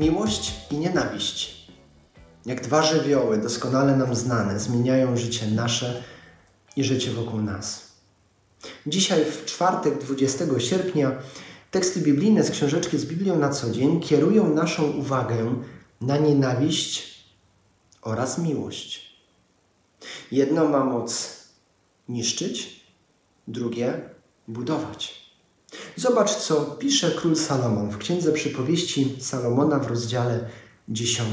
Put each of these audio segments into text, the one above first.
Miłość i nienawiść, jak dwa żywioły doskonale nam znane, zmieniają życie nasze i życie wokół nas. Dzisiaj w czwartek 20 sierpnia teksty biblijne z książeczki z Biblią na co dzień kierują naszą uwagę na nienawiść oraz miłość. Jedno ma moc niszczyć, drugie budować. Zobacz, co pisze król Salomon w Księdze Przypowieści Salomona w rozdziale 10.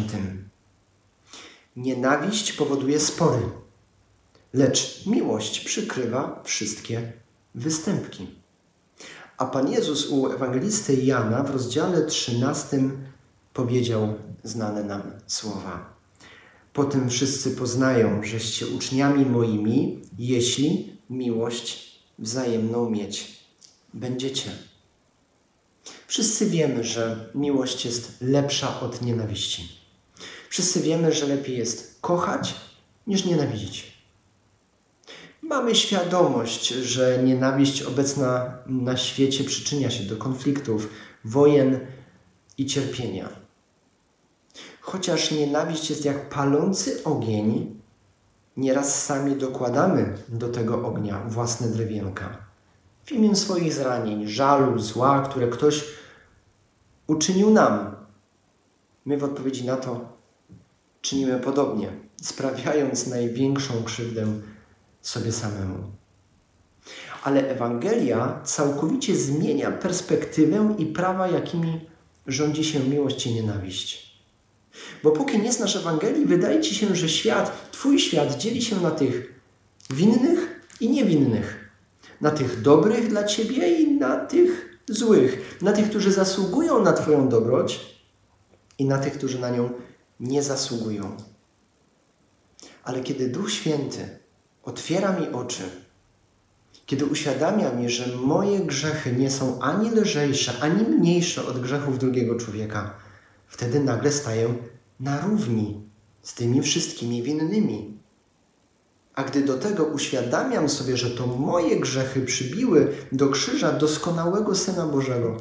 Nienawiść powoduje spory, lecz miłość przykrywa wszystkie występki. A Pan Jezus u ewangelisty Jana w rozdziale 13 powiedział znane nam słowa. Potem wszyscy poznają, żeście uczniami moimi, jeśli miłość wzajemną mieć będziecie. Wszyscy wiemy, że miłość jest lepsza od nienawiści. Wszyscy wiemy, że lepiej jest kochać niż nienawidzić. Mamy świadomość, że nienawiść obecna na świecie przyczynia się do konfliktów, wojen i cierpienia. Chociaż nienawiść jest jak palący ogień, nieraz sami dokładamy do tego ognia własne drewienka. W imię swoich zranień, żalu, zła, które ktoś uczynił nam. My w odpowiedzi na to czynimy podobnie, sprawiając największą krzywdę sobie samemu. Ale Ewangelia całkowicie zmienia perspektywę i prawa, jakimi rządzi się miłość i nienawiść. Bo póki nie znasz Ewangelii, wydaje ci się, że Twój świat dzieli się na tych winnych i niewinnych. Na tych dobrych dla Ciebie i na tych złych. Na tych, którzy zasługują na Twoją dobroć i na tych, którzy na nią nie zasługują. Ale kiedy Duch Święty otwiera mi oczy, kiedy uświadamia mi, że moje grzechy nie są ani lżejsze, ani mniejsze od grzechów drugiego człowieka, wtedy nagle staję na równi z tymi wszystkimi winnymi. A gdy do tego uświadamiam sobie, że to moje grzechy przybiły do krzyża doskonałego Syna Bożego,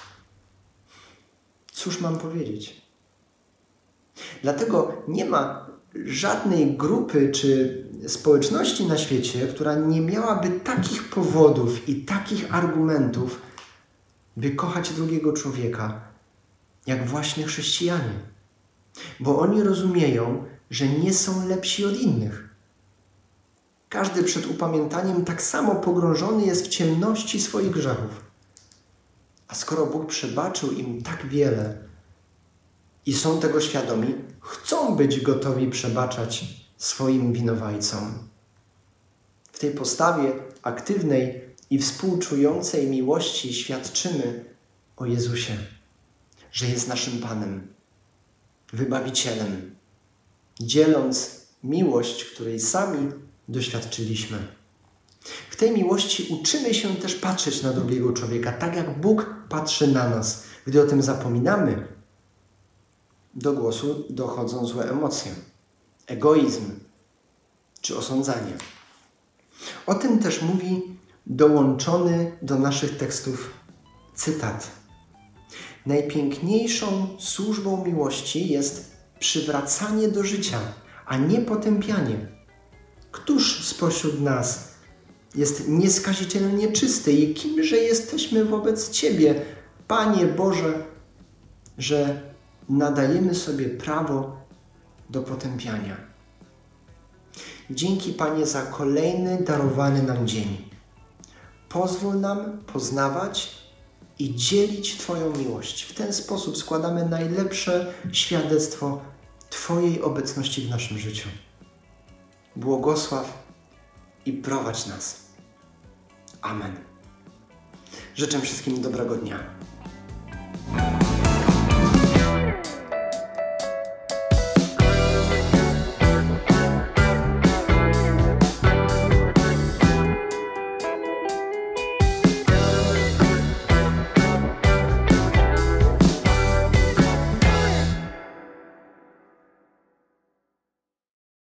cóż mam powiedzieć? Dlatego nie ma żadnej grupy czy społeczności na świecie, która nie miałaby takich powodów i takich argumentów, by kochać drugiego człowieka, jak właśnie chrześcijanie. Bo oni rozumieją, że nie są lepsi od innych. Każdy przed upamiętaniem tak samo pogrążony jest w ciemności swoich grzechów. A skoro Bóg przebaczył im tak wiele i są tego świadomi, chcą być gotowi przebaczać swoim winowajcom. W tej postawie aktywnej i współczującej miłości świadczymy o Jezusie, że jest naszym Panem, Wybawicielem, dzieląc miłość, której sami doświadczyliśmy. W tej miłości uczymy się też patrzeć na drugiego człowieka, tak jak Bóg patrzy na nas. Gdy o tym zapominamy, do głosu dochodzą złe emocje, egoizm czy osądzanie. O tym też mówi dołączony do naszych tekstów cytat. Najpiękniejszą służbą miłości jest przywracanie do życia, a nie potępianie. Któż spośród nas jest nieskazitelnie czysty i kimże jesteśmy wobec Ciebie, Panie Boże, że nadajemy sobie prawo do potępiania. Dzięki, Panie, za kolejny darowany nam dzień. Pozwól nam poznawać i dzielić Twoją miłość. W ten sposób składamy najlepsze świadectwo Twojej obecności w naszym życiu. Błogosław i prowadź nas. Amen. Życzę wszystkim dobrego dnia.